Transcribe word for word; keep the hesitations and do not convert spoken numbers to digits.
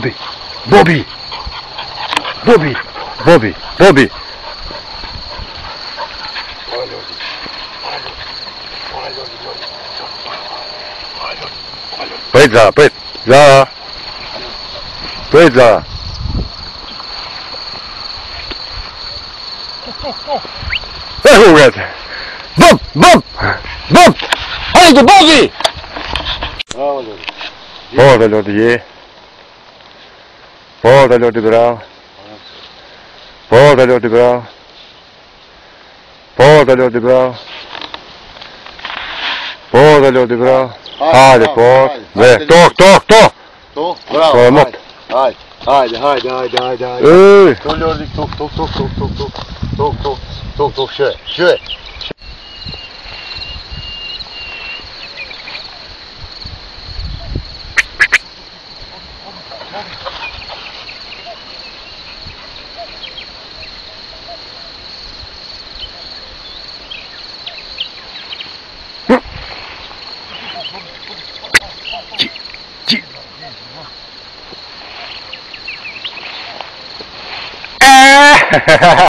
Bobby! Bobby! Bobby! Bobby! Bobby! Păi Zara, păi! Zara! Păi Zara! Eh, uite! Bob! Bob! Bob! Haide, Bobby! Aoleu de ei! Aoleu de bravo! Aoleu de bravo! Aoleu de bravo! Aoleu de bravo! Haide, pot! Ve, toc, toc, toc! Toc, bravo, Haide, haide, haide, haide, haide, haide. Ei! Toc, toc, toc, toc, toc, toc, toc, toc, toc, toc, toc, şöyle, şöyle. Ha ha ha!